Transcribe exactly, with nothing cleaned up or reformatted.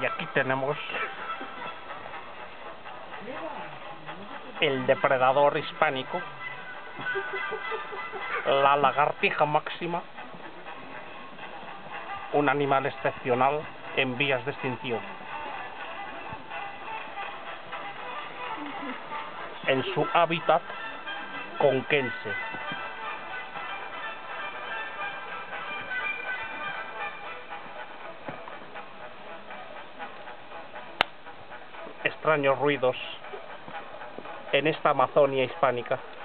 Y aquí tenemos el depredador hispánico, la lagartija máxima, un animal excepcional en vías de extinción. En su hábitat conquense. Extraños ruidos en esta Amazonia hispánica.